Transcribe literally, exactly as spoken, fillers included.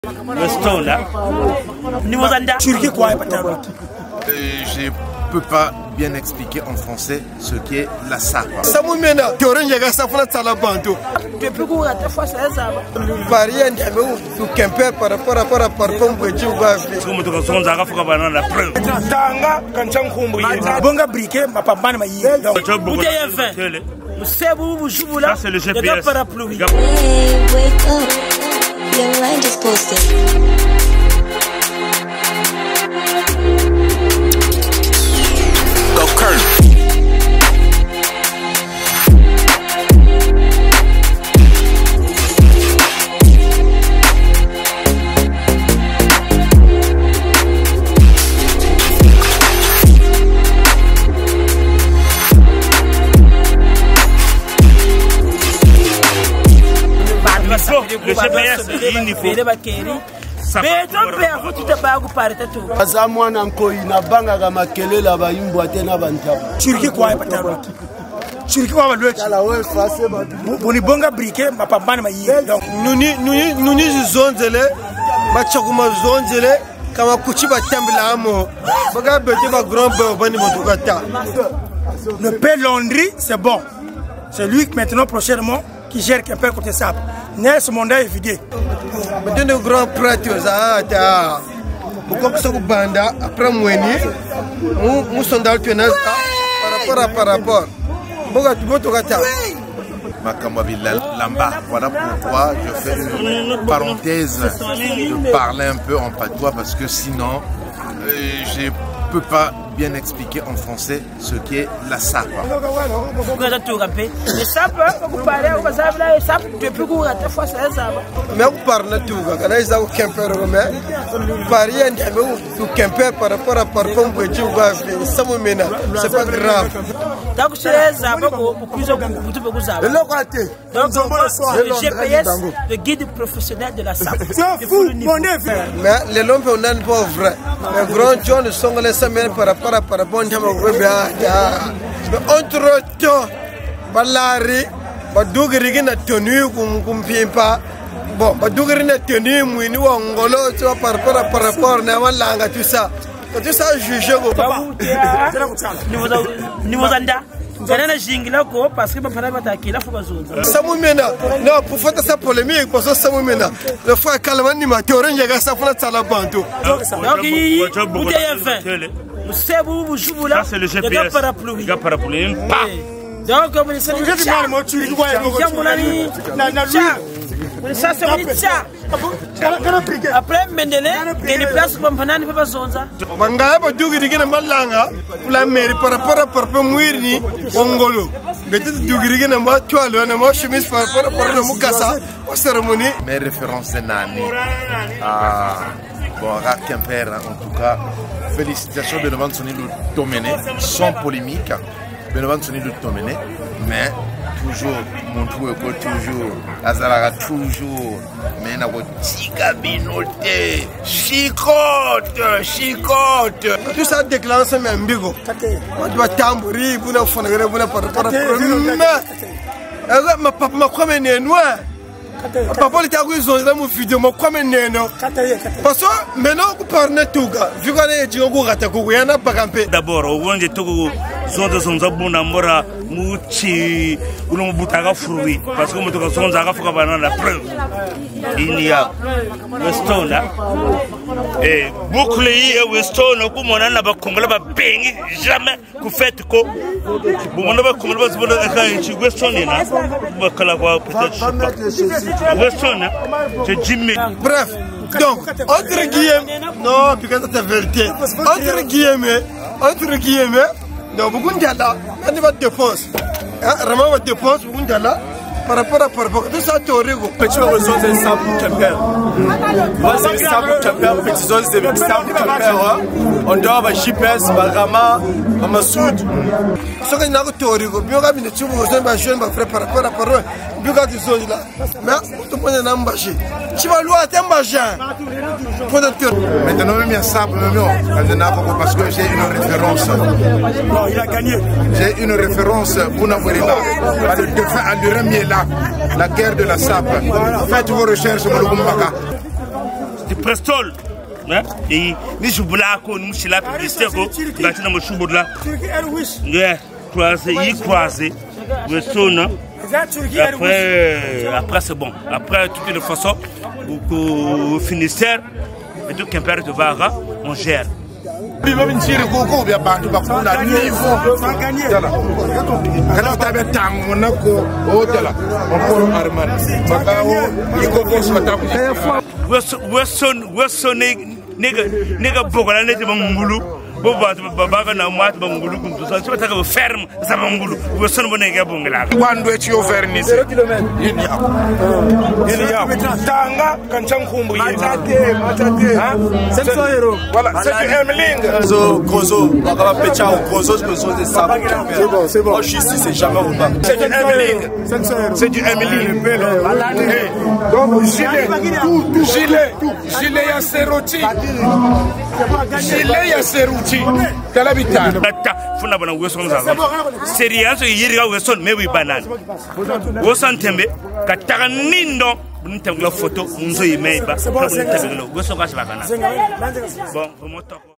Stone là. Niveau d'Anda. Turquie quoi? Je ne peux pas bien expliquer en français ce qu'est la sapa. Samumena, tu aurais un safra talabanto. Tu peux courir à ta fois, ça va. Variant, tu camper par rapport à par rapport à pompe de Jougavi. Comme tu as la preuve. Tanga, quand tu as bonga briquet, ma papa m'a dit. Vous avez fait. Vous savez, vous jouez là. C'est le G P S. Your line just posted. Go Kurt. Le G P S Azamwana nkoi na banga ga makelela ba yimbwa tena bantaba. Turquie quoi pataro. Turquie quoi le Kala we face ba. Boni bonga briquet ma papa m'a dit. Donc Nuni nuni nuni zonzele ba chakuma zonzele kama kuchiba tambila amo. Baga bete ba grand ba bani motukata. le père Landry, c'est bon. C'est lui maintenant prochainement qui gère quelqu'un côté ça. N'est ce mandat est vidé. Mais de grands prêtres, ça a beaucoup de banda après Moueni, nous sommes dans le tennis par rapport à par rapport. Lamba. Voilà pourquoi je fais une parenthèse de parler un peu en patois parce que sinon euh, je ne peux pas bien expliquer en français ce qu'est la sapa. Le sapa, vous parlez, vous savez, la sapa, tu peux courir à ta fois, ça va. Mais vous parlez tout, quand ils ont campé, vous parlez, vous campez par rapport à par rapport à Jougavi, ça me mène, c'est pas grave. Donc, c'est ça, beaucoup plus de beaucoup de ça. Donc, le G P S, le guide professionnel de la sapa. C'est fou, mon Dieu. Mais les lompes, on n'est pas vrai. Les grands gens sont les semaines par rapport à par rapport à entre temps, Balari, Badougri n'a tenu comme Pimpa. Bon, Badougri n'a tenu, Mouini ou Angolo, tu vois, par rapport à par rapport à Namalanga, tout ça. Tout ça, juge. Niveau d'Anda. Parce que ma femme est attaquée, la faut pas zone. Samumena, non, pour faire cette polémique, parce que Samumena, le frère Kalamani m'a théorie, il y a ça pour la Talabanto. Donc, vous avez fait. Vous savez, vous jouez là. C'est le G P S. Parapluie. Parapluie. Donc, vous savez, vous ça c'est une tcha. Après Mendele, il y a des places où on ne peut pas zone ça. Manga ba dugi digina malanga la mairie par rapport à par rapport muirni ongolo. Beti dugi digina ma toile na ma chemise par rapport à par rapport mukasa au cérémonie. Mes références de Nani. Ah bon, à Kemper en tout cas. Félicitations de Benoît Soni le domaine sans polémique. Benoît Soni le domaine, mais toujours mon tour toujours Azalaga toujours mais na tika binote chicote chicote tout ça déclenche même bigo on doit tambouri buna fonere buna par rapport à ma papa ma comme né noir papa il t'a vu dans mon vidéo ma comme né non parce que maintenant on parle tout gars vu qu'on est dit on rate ko yana pas camper d'abord au monde tout zone sont zabuna mora muchi uno butaka fruit parce que on toka sont zaka fuka bana la preuve il y a Weston là et boucle et Weston ko mona na ba kongola ba bengi jamais ku fait ko bo mona ba kongola ba zibono ka chi Weston là ba kala kwa peut-être Weston c'est Jimmy. Bref, donc entre guillemets non puis quand c'est vérité entre guillemets entre guillemets donc beaucoup de là on va dépense vraiment on dépense beaucoup de là par rapport à par rapport tout ça théorique petit réseau de sable camper moi c'est sable camper petit zone c'est sable camper on doit avoir G P S Bagama Mamasud ce que n'a que théorique bien que tu veux rejoindre ma jeune ma frère par rapport à par rapport bien que tu sois là mais tout le monde est embauché tu vas loin t'embaucher maintenant même il y a sable parce que j'ai une référence non il a gagné j'ai une référence pour Nawarila le défunt Alurem est là la guerre de la sape faites vos recherches sur le Gumbaka. de Prestol. Et ni je voulais qu'on nous chez la publicité ko gati na mo shubo la yeah croisé y croisé Weston après après c'est bon après toutes les façons au Finistère et tout Quimper de Vara on gère biba binchiri koko bya bantu bakunda niveau dala kana tabe tango nako odala on arman makawo iko boss mataku Weston Weston nega nega bokola nete bangulu bo ba ba na mat bangulu kuntu sa chota ka ferme sa bangulu Weston bo nega bongela kwando echi overnise yini ya yini ya tanga kanchang khumbu yini matate matate ha senso hero voilà c'est du Emeling zo gozo bakaba pecha gozo gozo de ça c'est bon c'est bon moi je suis ici c'est jamais au bas c'est du Emeling c'est du Emeling donc gilet gilet gilet ya seroti gilet ya seruti kala bitana ta funa bana Weston za serious yiriga Weston mewi banana Weston tembe kataka nindo nitangula photo munzo yimeba Weston ka sibakana bon